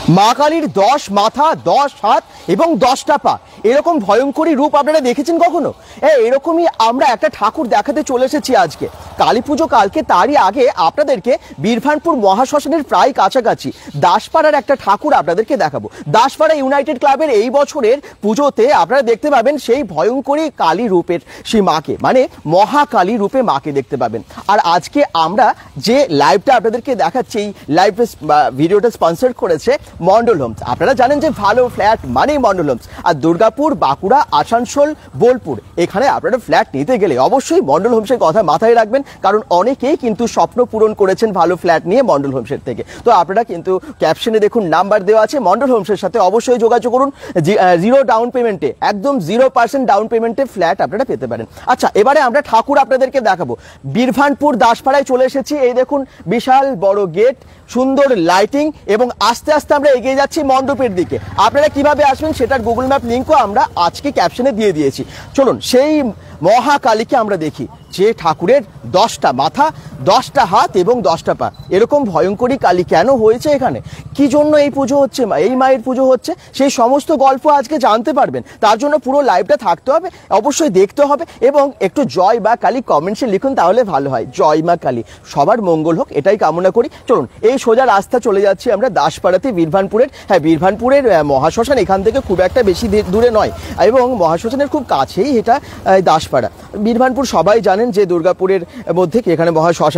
মা কালীর 10 মাথা, 10 হাত এবং 10টা পা, এরকম ভয়ঙ্করী রূপ আপনারা দেখেছেন কখনো? এরকমই আমরা একটা ঠাকুর দেখাতে চলে এসেছি আজকে। কালী পুজো কালকে, তারই আগে আপনাদেরকে বীরভানপুর মহাশ্মশানের প্রায় কাছাকাছি দাসপাড়ার একটা ঠাকুর আপনাদেরকে দেখাবো। দাসপাড়া ইউনাইটেড ক্লাবের এই বছরের পুজোতে আপনারা দেখতে পাবেন সেই ভয়ঙ্করী কালী রূপের সেই মাকে, মানে মহাকালী রূপে মাকে দেখতে পাবেন। আর আজকে আমরা যে লাইভটা আপনাদেরকে দেখাচ্ছি, এই লাইভ ভিডিওটা স্পন্সর করেছে মন্ডল হোমস। আপনারা জানেন যে ভালো ফ্ল্যাট মানেই মন্ডল হোমস। আর দুর্গাপুর, বাঁকুড়া, আসানসোল, বোলপুর, এখানে আপনারা ফ্ল্যাট নিতে গেলে অবশ্যই মন্ডল হোমসের কথা মাথায় রাখবেন, কারণ অনেকেই কিন্তু স্বপ্ন পূরণ করেছেন ভালো ফ্ল্যাট নিয়ে মন্ডল হোমসের থেকে। তো আপনারা কিন্তু ক্যাপশনে দেখুন নাম্বার দেওয়া আছে, মন্ডল হোমসের সাথে অবশ্যই যোগাযোগ করুন। 0 ডাউন পেমেন্টে, একদম 0% ডাউন পেমেন্টে ফ্ল্যাট আপনারা পেতে পারেন। আচ্ছা, এবারে আমরা ঠাকুর আপনাদেরকে দেখাবো। বীরভানপুর দাসপাড়ায় চলে এসেছি। এই দেখুন বিশাল বড় গেট, সুন্দর লাইটিং, এবং আস্তে আস্তে আমরা এগিয়ে যাচ্ছি মণ্ডপের দিকে। আপনারা কিভাবে আসবেন সেটার গুগল ম্যাপ লিঙ্কও আমরা আজকে ক্যাপশনে দিয়ে দিয়েছি। চলুন সেই মহাকালীকে আমরা দেখি, যে ঠাকুরের 10টা মাথা, 10টা হাত এবং 10টা পা। এরকম ভয়ঙ্করী কালী কেন হয়েছে এখানে, কি জন্য এই পুজো হচ্ছে, এই মায়ের পুজো হচ্ছে, সেই সমস্ত গল্প আজকে জানতে পারবেন। তার জন্য পুরো লাইভটা থাকতে হবে, অবশ্যই দেখতে হবে, এবং একটু জয় মা কালী কমেন্টসে লিখুন, তাহলে ভালো হয়। জয় মা কালী, সবার মঙ্গল হোক, এটাই কামনা করি। চলুন এই সোজা রাস্তা চলে যাচ্ছি আমরা দাসপাড়াতে, বীরভানপুরের। হ্যাঁ, বীরভানপুরের মহাশ্মশান এখান থেকে খুব একটা বেশি দূরে নয়, এবং মহাশ্মশানের খুব কাছেই এটা দাসপাড়া। বীরভানপুর সবাই জানেন যে দুর্গাপুরের মধ্যে এখানে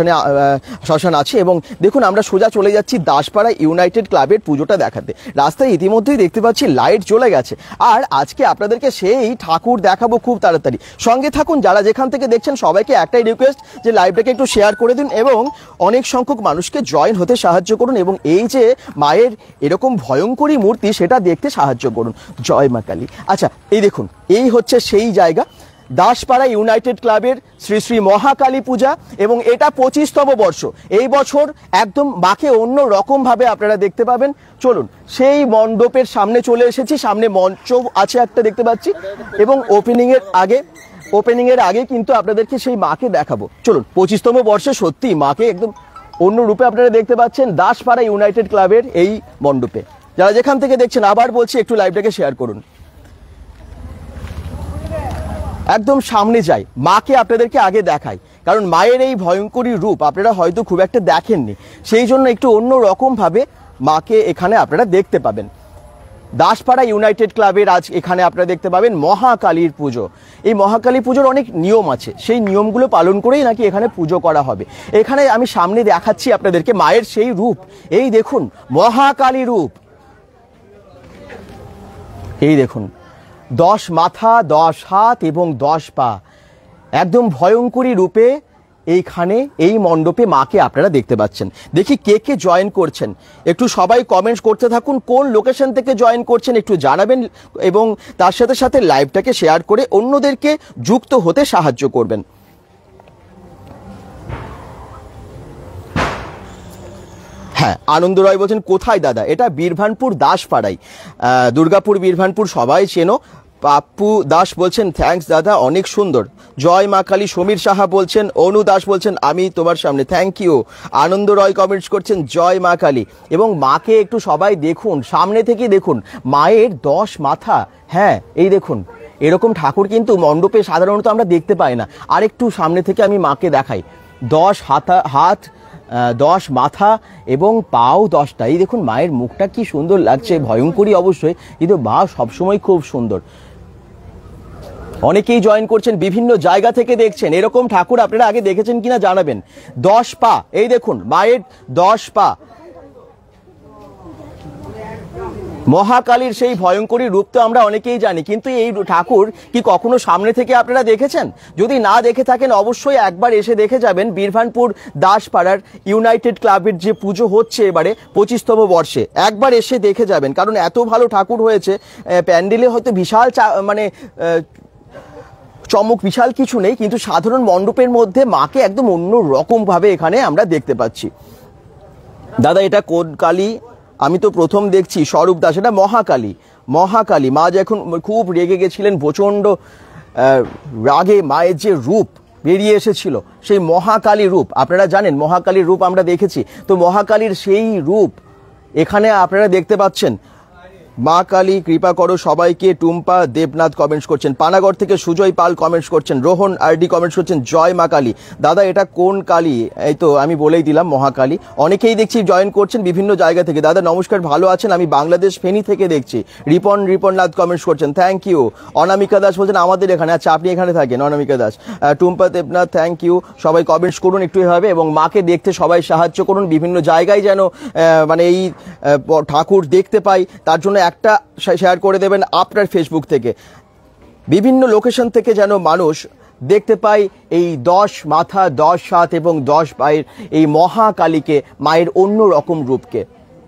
শ্মশান আছে। এবং দেখুন আমরা সোজা চলে যাচ্ছি দাসপাড়া ইউনাইটেড ক্লাবের পুজোটা দেখাতে। রাস্তায় ইতিমধ্যেই দেখতে পাচ্ছি লাইট জ্বলে গেছে। আর আজকে আপনাদেরকে সেই ঠাকুর দেখাবো খুব তাড়াতাড়ি। সঙ্গে থাকুন, যারা যেখান থেকে দেখছেন সবাইকে একটাই রিকোয়েস্ট, যে লাইভটাকে একটু শেয়ার করে দিন এবং অনেক সংখ্যক মানুষকে জয়েন হতে সাহায্য করুন, এবং এই যে মায়ের এরকম ভয়ঙ্করী মূর্তি সেটা দেখতে সাহায্য করুন। জয় মা কালী। আচ্ছা, এই দেখুন, এই হচ্ছে সেই জায়গা, দাসপাড়া ইউনাইটেড ক্লাবের শ্রী শ্রী মহাকালী পূজা, এবং এটা 25তম বর্ষ। এই বছর একদম মাকে অন্য রকম ভাবে আপনারা দেখতে পাবেন। চলুন সেই মণ্ডপের সামনে চলে এসেছি, সামনে মঞ্চ আছে একটা দেখতে পাচ্ছি, এবং ওপেনিং এর আগে কিন্তু আপনাদেরকে সেই মাকে দেখাবো। চলুন, 25তম বর্ষে সত্যি মাকে একদম অন্য রূপে আপনারা দেখতে পাচ্ছেন দাসপাড়া ইউনাইটেড ক্লাবের এই মণ্ডপে। যারা যেখান থেকে দেখছেন আবার বলছি, একটু লাইভটাকে শেয়ার করুন। একদম সামনে যাই, মাকে আপনাদেরকে আগে দেখাই, কারণ মায়ের এই ভয়ঙ্করী রূপ আপনারা হয়তো খুব একটা দেখেননি, সেই জন্য একটু অন্য রকম ভাবে মাকে এখানে আপনারা দেখতে পাবেন। দাসপাড়া ইউনাইটেড ক্লাবের আজ এখানে আপনারা দেখতে পাবেন মহাকালীর পুজো। এই মহাকালী পুজোর অনেক নিয়ম আছে, সেই নিয়মগুলো পালন করেই নাকি এখানে পুজো করা হবে। এখানে আমি সামনে দেখাচ্ছি আপনাদেরকে মায়ের সেই রূপ। এই দেখুন মহাকালী রূপ, এই দেখুন 10 মাথা, 10 হাত এবং 10 পা, একদম ভয়ঙ্করী রূপে এইখানে এই মণ্ডপে মাকে আপনারা দেখতে পাচ্ছেন। দেখি কে কে জয়েন করছেন, একটু সবাই কমেন্টস করতে থাকুন, কোন লোকেশন থেকে জয়েন করছেন একটু জানাবেন, এবং তার সাথে সাথে লাইভটাকে শেয়ার করে অন্যদেরকে যুক্ত হতে সাহায্য করবেন। হ্যাঁ, আনন্দ রয় বলছেন কোথায় দাদা, এটা বীরভানপুর দাসপাড়াই, দুর্গাপুর বীরভানপুর সবাই চেনো। পাপ্পু দাস বলছেন থ্যাঙ্কস দাদা, অনেক সুন্দর। জয় মা কালী। সমীর সাহা বলছেন, অনু দাস বলছেন আমি তোমার সামনে, thank you. Ananda Roy comments করছেন জয় মা কালী। এবং মাকে একটু সবাই দেখুন, সামনে থেকে দেখুন, মায়ের 10 মাথা। হ্যাঁ, এই দেখুন, এরকম ঠাকুর কিন্তু মণ্ডপে সাধারণত আমরা দেখতে পাই না। আর একটু সামনে থেকে আমি মাকে দেখাই, 10 হাত, 10 মাথা এবং পাও 10টা। এই দেখুন মায়ের মুখটা কি সুন্দর লাগছে, ভয়ঙ্করী অবশ্যই, কিন্তু মা সবসময় খুব সুন্দর। অনেকেই জয়েন করছেন, বিভিন্ন জায়গা থেকে দেখছেন। এরকম ঠাকুর আপনারা আগে দেখেছেন কিনা জানাবেন। 10 পা, এই দেখুন মায়ের 10 পা। মহাকালীর সেই ভয়ঙ্করী রূপ তো আমরা অনেকেই জানি, কিন্তু এই ঠাকুর কি কখনো সামনে থেকে আপনারা দেখেছেন? যদি না দেখে থাকেন অবশ্যই একবার এসে দেখে যাবেন। বীরভানপুর দাসপাড়ার ইউনাইটেড ক্লাবের যে পুজো হচ্ছে এবারে 25তম বর্ষে, একবার এসে দেখে যাবেন, কারণ এত ভালো ঠাকুর হয়েছে। প্যান্ডেলে হয়তো বিশাল চমক বিশাল কিছু নেই, কিন্তু সাধারণ মণ্ডপের মধ্যে মাকে একদম অন্য রকম ভাবে এখানে আমরা দেখতে পাচ্ছি। দাদা এটা কোন কালী? আমি তো প্রথম দেখছি। স্বরূপ দাস, এটা মহাকালী। মা যখন খুব রেগে গেছিলেন, প্রচণ্ড রাগে মায়ের যে রূপ বেরিয়ে এসেছিল, সেই মহাকালী রূপ আপনারা জানেন, মহাকালীর রূপ আমরা দেখেছি। তো মহাকালীর সেই রূপ এখানে আপনারা দেখতে পাচ্ছেন মা কালী কৃপা করো সবাইকে। টুম্পা দেবনাথ কমেন্টস করছেন, পানাগড় থেকে সুজয় পাল কমেন্টস করছেন, রোহন আরডি কমেন্টস করছেন জয় মা কালী। দাদা এটা কোন কালী? এই তো আমি বলেই দিলাম মহাকালী। অনেকেই দেখছি জয়েন করছেন বিভিন্ন জায়গা থেকে। দাদা নমস্কার, ভালো আছেন? আমি বাংলাদেশ ফেনী থেকে দেখছি। রিপননাথ কমেন্টস করছেন, থ্যাংক ইউ। অনামিকা দাস বলছেন আমাদের এখানে, আচ্ছা আপনি এখানে থাকেন অনামিকা দাস। Tumpa Debnath thank you. সবাই কমেন্টস করুন একটু এভাবে, এবং মাকে দেখতে সবাই সাহায্য করুন। বিভিন্ন জায়গায় যেন মানে এই ঠাকুর দেখতে পাই, তার জন্য একটা শেয়ার করে দেবেন আপনার ফেসবুক থেকে। বিভিন্ন লোকেশন থেকে যেন মানুষ দেখতে পাই এই 10 মাথা 10 হাত এবং 10 পায়ের এই মহাকালীকে, মায়ের অন্য রকম রূপকে।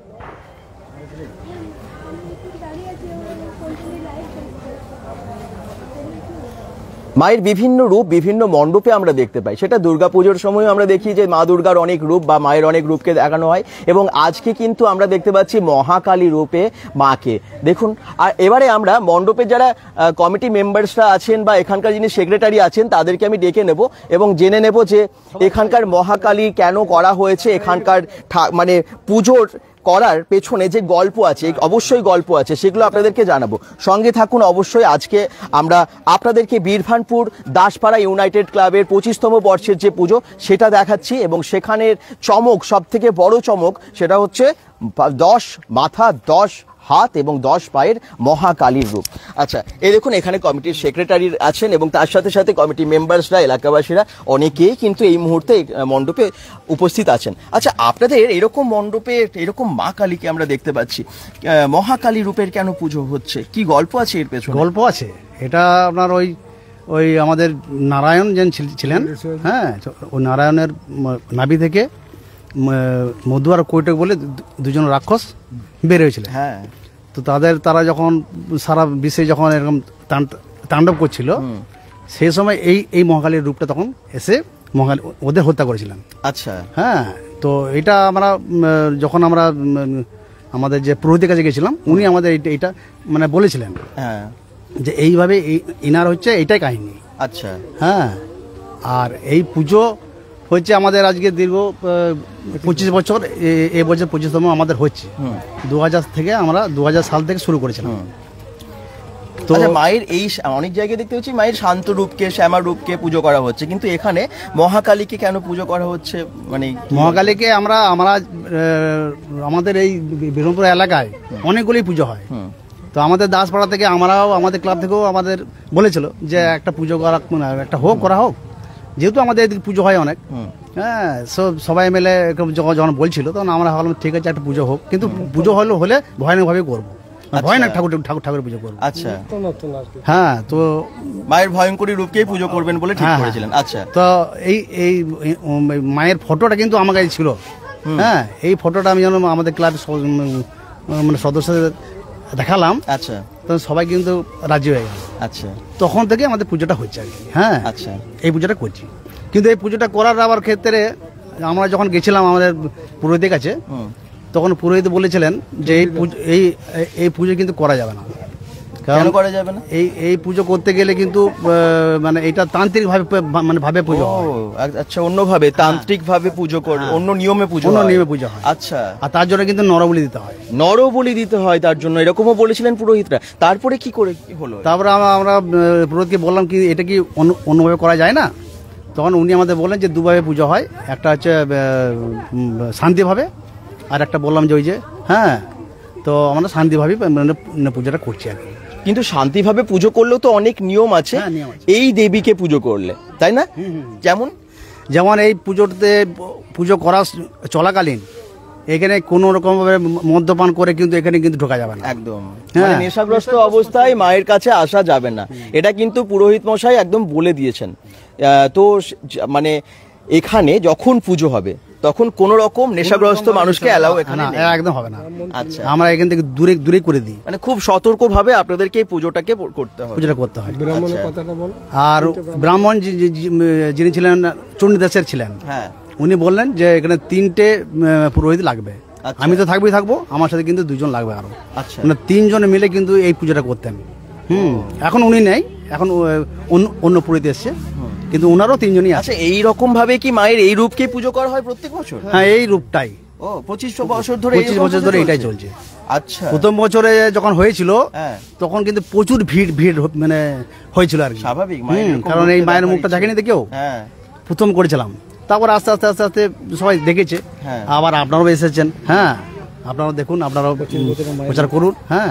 মায়ের বিভিন্ন রূপ বিভিন্ন মণ্ডপে আমরা দেখতে পাই। সেটা দুর্গাপুজোর সময় আমরা দেখি যে মা দুর্গার অনেক রূপ বা মায়ের অনেক রূপকে দেখানো হয়, এবং আজকে কিন্তু আমরা দেখতে পাচ্ছি মহাকালী রূপে মাকে। দেখুন, আর এবারে আমরা মণ্ডপের যারা কমিটি মেম্বার্সরা আছেন বা এখানকার যিনি সেক্রেটারি আছেন তাদেরকে আমি ডেকে নেব এবং জেনে নেব যে এখানকার মহাকালী কেন করা হয়েছে, এখানকার মানে পুজোর করার পেছনে যে গল্প আছে, অবশ্যই গল্প আছে, সেগুলো আপনাদেরকে জানাবো। সঙ্গে থাকুন অবশ্যই। আজকে আমরা আপনাদেরকে বীরভানপুর দাসপাড়া ইউনাইটেড ক্লাবের 25তম বর্ষের যে পুজো সেটা দেখাচ্ছি, এবং সেখানের চমক, সব থেকে বড় চমক সেটা হচ্ছে 10 মাথা 10 হাত এবং 10 পায়ের মহাকালীর রূপ। আচ্ছা, এই দেখুন এখানে কমিটির সেক্রেটারি আছেন এবং তার সাথে সাথে কমিটি মেম্বার্সরা, এলাকাবাসীরা অনেকেই কিন্তু এই মুহূর্তে মণ্ডপে উপস্থিত আছেন। আচ্ছা, আপনাদের এরকম মণ্ডপে এরকম মা কালীকে আমরা দেখতে পাচ্ছি, মহাকালী রূপের কেন পুজো হচ্ছে? কি গল্প আছে এর পেছনে? গল্প আছে, এটা আপনার ওই আমাদের নারায়ণ যেন ছিলেন, হ্যাঁ, ওই নারায়ণের নাভি থেকে মধু আর কৈটক বলে দুজন রাক্ষস বের হয়েছিল। হ্যাঁ, তো তারা যখন সারা বিশ্বে যখন এরকম তাণ্ডব করছিল, সেই সময় এই মহাকালীর রূপটা তখন এসে মহাকালী ওদের হত্যা করেছিলেন। আচ্ছা, হ্যাঁ। তো এটা আমরা যখন আমরা আমাদের যে পুরোহিতের কাছে গেছিলাম, উনি আমাদের এইটা মানে বলেছিলেন, হ্যাঁ, যে এইভাবে ইনার হচ্ছে এইটাই কাহিনী। আচ্ছা, হ্যাঁ। আর এই পুজো হচ্ছে আমাদের আজকে দীর্ঘ 25 বছর, এই বছর 25তম আমাদের হচ্ছে। 2000 থেকে আমরা 2000 সাল থেকে শুরু করেছিলাম। তো মায়ের এই অনেক জায়গায় দেখতে হচ্ছে মায়ের শান্ত রূপকে, শ্যামা রূপকে পুজো করা হচ্ছে, কিন্তু এখানে মহাকালীকে কেন পুজো করা হচ্ছে? মানে মহাকালীকে আমরা আমাদের এই বীরভূমপুর এলাকায় অনেকগুলি পুজো হয়। তো আমাদের দাসপাড়া থেকে আমরাও, আমাদের ক্লাব থেকেও আমাদের বলেছিল যে একটা পুজো করা, একটা করা হোক, যেহেতু আমাদের এদিকে পুজো হয় অনেক। হ্যাঁ, সবাই মিলে যখন বলছিল তখন আমরা ভাবলাম ঠিক আছে একটা পুজো হোক, কিন্তু পুজো হলে ভয়ানকভাবে করবো, ভয়ানক ঠাকুর পুজো করবো। আচ্ছা, হ্যাঁ। তো মায়ের ভয়ঙ্করী রূপকেই পুজো করবেন বলে ঠিক করেছিলেন। আচ্ছা, তো এই মায়ের ফটোটা কিন্তু আমার কাছে ছিল। হ্যাঁ, এই ফটোটা আমি যেন আমাদের ক্লাবের মানে সদস্যদের দেখালাম। আচ্ছা, তো সবাই কিন্তু রাজি হয়ে গেল। আচ্ছা, তখন থেকে আমাদের পুজোটা হচ্ছে আর কি। হ্যাঁ, আচ্ছা, এই পুজোটা করছি। কিন্তু এই পুজোটা করার আবার ক্ষেত্রে আমরা যখন গেছিলাম আমাদের পুরোহিতের কাছে, তখন পুরোহিত বলেছিলেন যে এই পুজো কিন্তু করা যাবে না। কেন করা যাবে না? এই পুজো করতে গেলে কিন্তু মানে এটা তান্ত্রিক ভাবে পুজো হয়। আচ্ছা, অন্যভাবে তান্ত্রিক ভাবে পুজো করে, অন্য নিয়মে পুজো হয়। আচ্ছা, আর তার জন্য কিন্তু নরবলি দিতে হয়। নরবলি দিতে হয় তার জন্য, এরকমও বলেছিলেন পুরোহিতরা। তারপরে কি করে কি হলো? তারপরে আমরা পুরোহিতকে বললাম কি এটা কি অন্যভাবে করা যায় না? তখন উনি আমাদের বললেন যে দুভাবে পুজো হয়, একটা হচ্ছে শান্তিভাবে, আর একটা বললাম যে ওই যে, হ্যাঁ, তো আমরা শান্তিভাবে পুজোটা করছি আর কি। কিন্তু শান্তিভাবে পুজো করলেও তো অনেক নিয়ম আছে এই দেবীকে পুজো করলে, তাই না? যেমন এই পুজো করা চলাকালীন এখানে কোনো রকম ভাবে মদ্যপান করে কিন্তু এখানে কিন্তু ঢোকা যাবে না, একদম। মানে নেশাগ্রস্ত অবস্থায় মায়ের কাছে আসা যাবে না, এটা কিন্তু পুরোহিত মশাই একদম বলে দিয়েছেন। তো মানে এখানে যখন পুজো হবে তখন কোন রকম নেশাগ্রস্ত মানুষকে অ্যালাউ এখানে একদম হবে না। আচ্ছা, আমরা এখান থেকে দূরে করে দিই, মানে খুব সতর্ক ভাবে আপনাদেরকে এই পুজোটাকে করতে হয়। আর ব্রাহ্মণ যিনি ছিলেন চণ্ডীদাসের ছিলেন, হ্যাঁ, উনি বললেন যে এখানে 3টে পুরোহিত লাগবে। আমি তো থাকবো, আমার সাথে কিন্তু 2জন লাগবে আরো। আচ্ছা, মানে 3 জন মিলে কিন্তু এই পুজোটা করতেন। এখন উনি নেই, এখন অন্য পুরোহিত এসছে, কিন্তু ওনারও 3 জনই আছে। এই রকম ভাবে কি মায়ের এই রূপকে পুজো করা হয় প্রত্যেক বছর? হ্যাঁ, এই রূপটাই ও 25 বছর ধরে 25 বছর ধরে এটাই চলছে। আচ্ছা, প্রথম বছরে যখন হয়েছিল হ্যাঁ তখন কিন্তু প্রচুর ভিড় মানে হয়েছিল আর কি। স্বাভাবিক, কারণ এই মায়ের মুখটা দেখেনি তো কেউ, হ্যাঁ প্রথম করেছিলাম। তারপর আস্তে আস্তে আস্তে আস্তে সবাই দেখেছে, হ্যাঁ। আবার আপনারাও এসেছেন, হ্যাঁ আপনারাও দেখুন, আপনারাও প্রচার করুন, হ্যাঁ।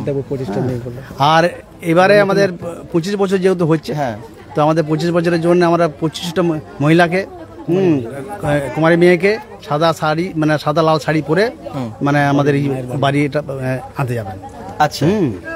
আর এবারে আমাদের 25 বছর যেহেতু হচ্ছে, হ্যাঁ তো আমাদের 25 বছরের জন্য আমরা 25টা মহিলাকে, কুমারী মেয়েকে সাদা শাড়ি মানে সাদা লাল শাড়ি পরে মানে আমাদের এই বাড়ি এটা আনতে যাবেন। আচ্ছা,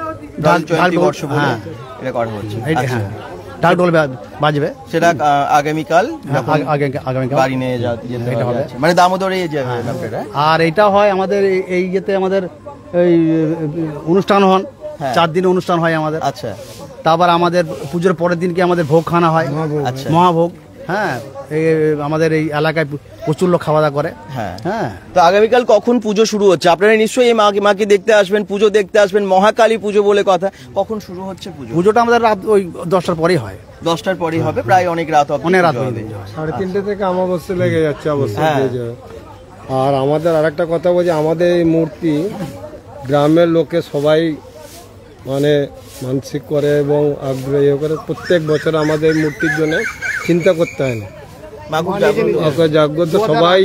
হ্যাঁ এটা করা হচ্ছে। এইটা, আচ্ছা, হ্যাঁ ঢাক ঢোল বাজবে, সেটা আগামীকাল আগামীকাল বাড়ি নিয়ে যেতে এটা হবে। হবে, মানে দামোদরে যাবে আপনারা। আর এটা হয় আমাদের এই ইয়েতে আমাদের এই অনুষ্ঠান হন, হ্যাঁ। 4 দিন অনুষ্ঠান হয় আমাদের। আচ্ছা, তারপর আমাদের পুজোর পরের দিনকে আমাদের ভোগ খানা হয়, আচ্ছা, মহাভোগ, হ্যাঁ। এই আমাদের এই এলাকায় প্রচুর লোক খাওয়া দাওয়া করে, হ্যাঁ হ্যাঁ। তো আগামীকাল কখন পুজো শুরু হচ্ছে? আপনারা নিশ্চয়ই এই মাকে দেখতে আসবেন, পুজো দেখতে আসবেন, মহাকালী পুজো বলে কথা। কখন শুরু হচ্ছে পুজো? পুজোটা আমাদের রাত ওই 10টার পরেই হয়, 10টার পরেই হবে, প্রায় অনেক রাত অবধি অনেক রাত পুজো হয়ে হবে। 3:30 থেকে অমাবস্যা লেগে যাচ্ছে, অবশ্যই হ্যাঁ। হয়ে যাবে। আর আমাদের আরেকটা কথা বলছি, আমাদের এই মূর্তি গ্রামের লোকে সবাই মানে মানসিক করে এবং আগ্রহী করে। প্রত্যেক বছর আমাদের এই মূর্তির জন্য চিন্তা করতে হয় না, মা খুব জাগ্রত। জাগ্রত সবাই,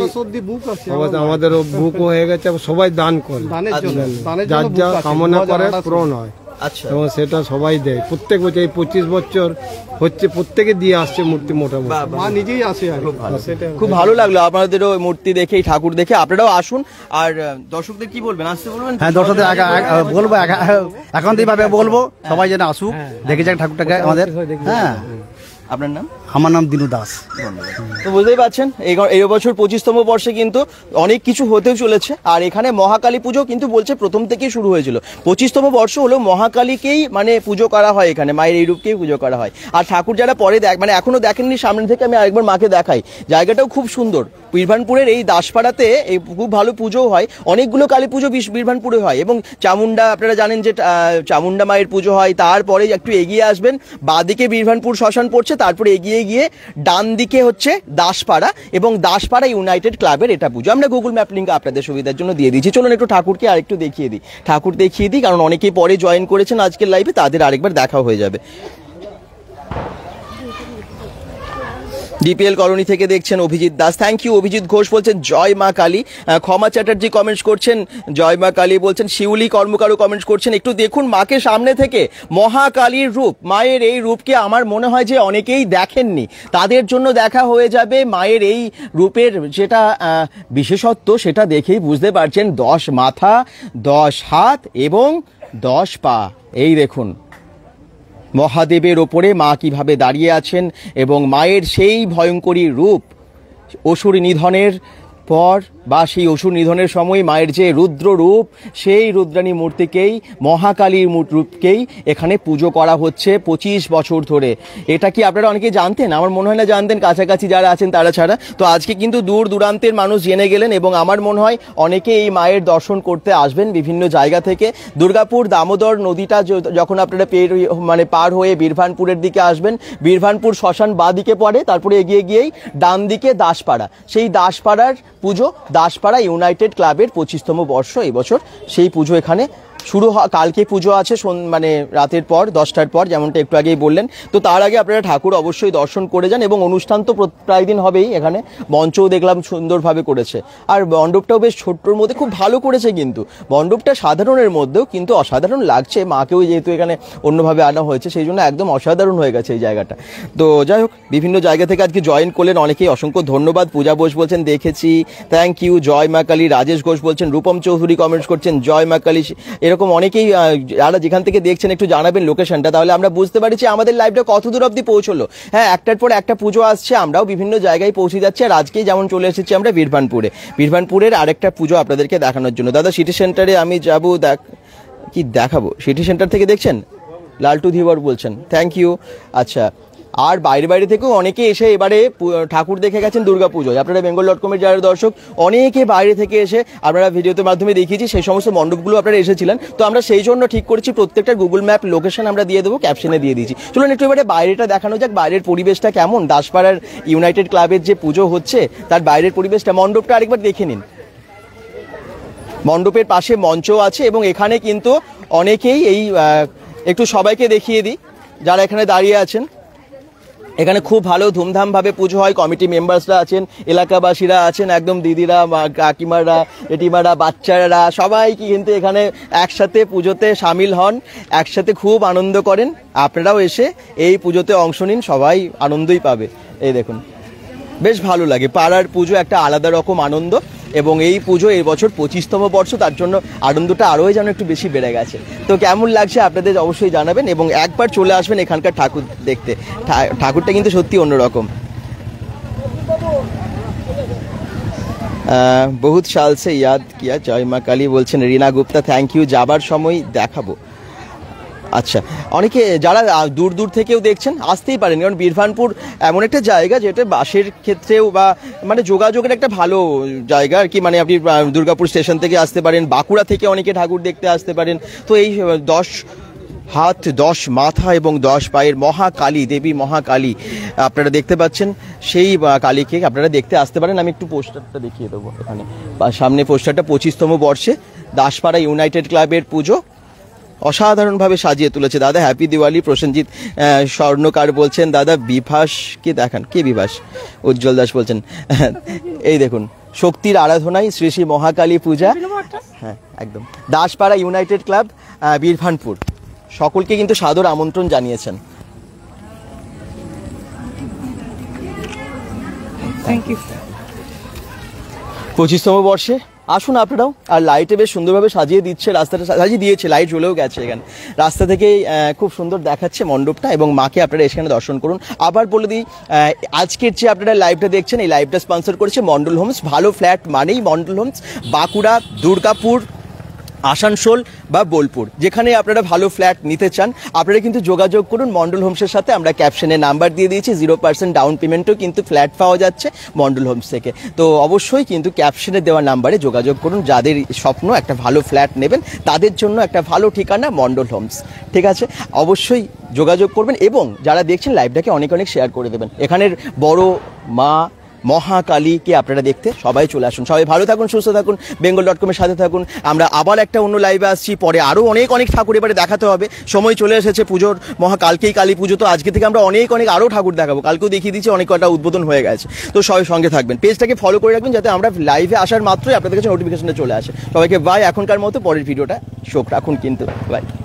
আমাদের বুক হয়ে গেছে, সবাই দান করে, যার যা কামনা করে পূরণ হয়। আচ্ছা, এবং সেটা সবাই দেয় প্রত্যেক বছর। এই 25 বছর হচ্ছে, প্রত্যেকে দিয়ে আসছে মূর্তি মোটামুটি, মা নিজেই আসে। খুব ভালো লাগলো আপনাদেরও মূর্তি দেখে, এই ঠাকুর দেখে। আপনারাও আসুন। আর দর্শকদের কি বলবেন, আসতে বলবেন? হ্যাঁ, দর্শকদের বলবো, এখন এইভাবে বলবো সবাই যেন আসুক, দেখে যাক ঠাকুরটাকে আমাদের, হ্যাঁ। আপনার নাম? আমার নাম দিনু দাস। তো বুঝতেই পারছেন, এই বছর 25তম বর্ষে কিন্তু অনেক কিছু হতেও চলেছে। আর এখানে মহাকালী পুজো কিন্তু বলছে প্রথম থেকেই শুরু হয়েছিল। 25তম বর্ষ হলেও মহাকালীকেই মানে পুজো করা হয় এখানে, মায়ের এই রূপকেই পুজো করা হয়। আর ঠাকুর যারা পরে মানে এখনো দেখেননি, সামনে থেকে আমি আরেকবার মাকে দেখাই। জায়গাটাও খুব সুন্দর। বীরভানপুরের এই দাসপাড়াতে এই খুব ভালো পুজো হয়, অনেকগুলো কালী পুজো বীরভানপুরে হয়। এবং চামুন্ডা, আপনারা জানেন যে চামুন্ডা মায়ের পুজো হয়। তারপরে একটু এগিয়ে আসবেন, বাঁদিকে বীরভানপুর শ্মশান পড়ছে, তারপরে এগিয়ে গিয়ে ডান দিকে হচ্ছে দাসপাড়া, এবং দাসপাড়া ইউনাইটেড ক্লাবের এটা পুজো। আমরা গুগল ম্যাপ লিঙ্ক আপনাদের সুবিধার জন্য দিয়ে দিচ্ছি। চলুন একটু ঠাকুরকে আরেকটু দেখিয়ে দিই, কারণ অনেকেই পরে জয়েন করেছেন আজকের লাইভে, তাদের আরেকবার দেখা হয়ে যাবে। ডিপিএল কলোনি থেকে দেখছেন অভিজিৎ দাস, থ্যাংক ইউ। অভিজিৎ ঘোষ বলছেন জয় মা কালী। ক্ষমা চ্যাটার্জি কমেন্টস করছেন জয় মা কালী বলছেন। শিউলি কর্মকারও কমেন্টস করছেন। একটু দেখুন মাকে সামনে থেকে, মহাকালীর রূপ, মায়ের এই রূপকে আমার মনে হয় যে অনেকেই দেখেননি, তাদের জন্য দেখা হয়ে যাবে। মায়ের এই রূপের যেটা বিশেষত্ব সেটা দেখেই বুঝতে পারছেন, 10 মাথা, 10 হাত এবং 10 পা। এই দেখুন মহাদেবের ওপরে মা কিভাবে দাঁড়িয়ে আছেন, এবং মায়ের সেই ভয়ঙ্করী রূপ অসুর নিধনের পর বা সেই অসুর নিধনের সময় মায়ের যে রুদ্র রূপ, সেই রুদ্রাণী মূর্তিকেই, মহাকালীর রূপকেই এখানে পুজো করা হচ্ছে 25 বছর ধরে। এটা কি আপনারা অনেকে জানতেন? আমার মনে হয় না জানতেন, কাছাকাছি যারা আছেন তারা ছাড়া। তো আজকে কিন্তু দূর দূরান্তের মানুষ জেনে গেলেন, এবং আমার মনে হয় অনেকে এই মায়ের দর্শন করতে আসবেন বিভিন্ন জায়গা থেকে। দুর্গাপুর দামোদর নদীটা যখন আপনারা পার হয়ে বীরভানপুরের দিকে আসবেন, বীরভানপুর শ্মশান বাঁ দিকে পড়ে, তারপরে এগিয়ে গিয়েই ডান দিকে দাসপাড়া। সেই দাসপাড়ার পুজো, দাসপাড়া ইউনাইটেড ক্লাবের 25তম বর্ষ এই বছর। সেই পুজো এখানে শুরু কালকে পুজো আছে, মানে রাতের পর 10টার পর, যেমনটা একটু আগেই বললেন। তো তার আগে আপনারা ঠাকুর অবশ্যই দর্শন করে যান, এবং অনুষ্ঠান তো প্রায় দিন হবেই। এখানে মঞ্চও দেখলাম সুন্দরভাবে করেছে, আর মণ্ডপটাও বেশ ছোট্টর মধ্যে খুব ভালো করেছে। কিন্তু মণ্ডপটা সাধারণের মধ্যেও কিন্তু অসাধারণ লাগছে। মাকেও যেহেতু এখানে অন্যভাবে আনা হয়েছে, সেই জন্য একদম অসাধারণ হয়ে গেছে এই জায়গাটা। তো যাই হোক, বিভিন্ন জায়গা থেকে আজকে জয়েন করলেন অনেকেই, অসংখ্য ধন্যবাদ। পূজা বোস বলছেন দেখেছি, থ্যাংক ইউ। জয় মা কালী। রাজেশ ঘোষ বলছেন, রূপম চৌধুরী কমেন্টস করছেন জয় মা কালী। এরকম অনেকেই যারা যেখান থেকে দেখছেন একটু জানাবেন লোকেশনটা, তাহলে আমরা বুঝতে পারি যে আমাদের লাইভটা কত দূর অবধি পৌঁছলো। হ্যাঁ, একটার পর একটা পুজো আসছে, আমরাও বিভিন্ন জায়গায় পৌঁছে যাচ্ছি। আর আজকেই যেমন চলে এসেছি আমরা বীরভানপুরের আরেকটা পুজো আপনাদেরকে দেখানোর জন্য। দাদা, সিটি সেন্টারে আমি যাবো, দেখাবো? সিটি সেন্টার থেকে দেখছেন লালটু ধীবর বলছেন, থ্যাংক ইউ। আচ্ছা, আর বাইরে থেকেও অনেকে এসে এবারে ঠাকুর দেখে গেছেন দুর্গাপুজোয়। আপনারা bengal.com-এর যারা দর্শক, অনেকে বাইরে থেকে এসে, আপনারা ভিডিওতে মাধ্যমে দেখিয়েছি সেই সমস্ত মণ্ডপগুলো আপনারা এসেছিলেন। তো আমরা সেই জন্য ঠিক করেছি প্রত্যেকটা গুগল ম্যাপ লোকেশন আমরা দিয়ে দেবো, ক্যাপশনে দিয়ে দিয়েছি। চলুন একটু এবারে বাইরেটা দেখানো যাক, বাইরের পরিবেশটা কেমন। দাসপাড়ার ইউনাইটেড ক্লাবের যে পুজো হচ্ছে তার বাইরের পরিবেশটা, মণ্ডপটা আরেকবার দেখে নিন। মণ্ডপের পাশে মঞ্চ আছে এবং এখানে কিন্তু অনেকেই এই একটু সবাইকে দেখিয়ে দিই যারা এখানে দাঁড়িয়ে আছেন। এখানে খুব ভালো ধুমধামভাবে পুজো হয়, কমিটি মেম্বার্সরা আছেন, এলাকাবাসীরা আছেন, একদম দিদিরা, কাকিমারা, জেঠিমারা, বাচ্চারা সবাই কিন্তু এখানে একসাথে পুজোতে সামিল হন, একসাথে খুব আনন্দ করেন। আপনারাও এসে এই পুজোতে অংশ নিন, সবাই আনন্দই পাবে। এই দেখুন, বেশ ভালো লাগে। পাড়ার পুজো একটা আলাদা রকম আনন্দ এবং এই পুজো এই বছর 25তম বর্ষ, তার জন্য আনন্দটা আরোই যেন একটু বেশি বেড়ে গেছে। তো কেমন লাগছে আপনাদের অবশ্যই জানাবেন এবং একবার চলে আসবেন এখানকার ঠাকুর দেখতে। ঠাকুরটা কিন্তু সত্যি অন্যরকম। বহুত সাল সে ইয়াদ কিয়া, জয় মা কালী বলছেন রিনা গুপ্তা, থ্যাংক ইউ। যাবার সময় দেখাবো। আচ্ছা, অনেকে যারা দূর দূর থেকেও দেখছেন আসতেই পারেন, কারণ বীরভানপুর এমন একটা জায়গা যেটা বাসের ক্ষেত্রেও বা মানে যোগাযোগের একটা ভালো জায়গা আর কি। মানে আপনি দুর্গাপুর স্টেশন থেকে আসতে পারেন, বাঁকুড়া থেকে অনেকে ঠাকুর দেখতে আসতে পারেন। তো এই 10 হাত 10 মাথা এবং 10 পায়ের মহাকালী দেবী, মহাকালী আপনারা দেখতে পাচ্ছেন, সেই কালীকে আপনারা দেখতে আসতে পারেন। আমি একটু পোস্টারটা দেখিয়ে দেবো এখানে সামনে, পোস্টারটা 25তম বর্ষে দাসপাড়া ইউনাইটেড ক্লাবের পুজো অসাধারণভাবে সাজিয়ে তুলেছে। দাদা হ্যাপি দিওয়ালি। প্রসেনজিৎ স্বর্ণকার বলছেন দাদা বিভাসকে দেখান। কে বিভাস? উজ্জ্বল দাস বলছেন এই দেখুন, শক্তির আরাধনায় শ্রী শ্রী মহাকালী পূজা। হ্যাঁ একদম, দাসপাড়া ইউনাইটেড ক্লাব বীরভানপুর সকলকে কিন্তু সাদর আমন্ত্রণ জানিয়েছেন। Thank you. 25তম বর্ষে আসুন আপনারাও। আর লাইটে বেশ সুন্দরভাবে সাজিয়ে দিচ্ছে, রাস্তাটা সাজিয়ে দিয়েছে, লাইট জ্বলেও গেছে এখানে। রাস্তা থেকেই খুব সুন্দর দেখাচ্ছে মণ্ডপটা এবং মাকে আপনারা এখানে দর্শন করুন। আবার বলে দিই, আজকের যে আপনারা লাইভটা দেখছেন, এই লাইভটা স্পন্সর করেছে মন্ডল হোমস। ভালো ফ্ল্যাট মানেই মন্ডল হোমস। বাঁকুড়া, দুর্গাপুর, আসানসোল বা বোলপুর, যেখানে আপনারা ভালো ফ্ল্যাট নিতে চান আপনারা কিন্তু যোগাযোগ করুন মন্ডল হোমসের সাথে। আমরা ক্যাপশনে নাম্বার দিয়ে দিয়েছি, 0% ডাউন পেমেন্টও কিন্তু ফ্ল্যাট পাওয়া যাচ্ছে মন্ডল হোমস থেকে। তো অবশ্যই কিন্তু ক্যাপশনে দেওয়া নাম্বারে যোগাযোগ করুন। যাদের স্বপ্ন একটা ভালো ফ্ল্যাট নেবেন তাদের জন্য একটা ভালো ঠিকানা মন্ডল হোমস। ঠিক আছে, অবশ্যই যোগাযোগ করবেন এবং যারা দেখছেন লাইভটাকে অনেক অনেক শেয়ার করে দেবেন। এখানের বড় মা মহাকালীকে আপনারা দেখতে সবাই চলে আসুন। সবাই ভালো থাকুন, সুস্থ থাকুন, bengal.com-এর সাথে থাকুন। আমরা আবার একটা অন্য লাইভে আসছি, পরে আরও অনেক অনেক ঠাকুর এবারে দেখাতে হবে। সময় চলে এসেছে পুজোর, কালকেই কালী পুজো। তো আজকে থেকে আমরা অনেক অনেক আরও ঠাকুর দেখাবো। কালকেও দেখিয়ে দিচ্ছি, অনেক কটা উদ্বোধন হয়ে গেছে। তো সবাই সঙ্গে থাকবেন, পেজটাকে ফলো করে রাখবেন যাতে আমরা লাইভে আসার মাত্রই আপনাদের কাছে নোটিফিকেশনটা চলে আসে। সবাইকে বাই। এখনকার মতো পরের ভিডিওটা শোক রাখুন কিন্তু, বাই।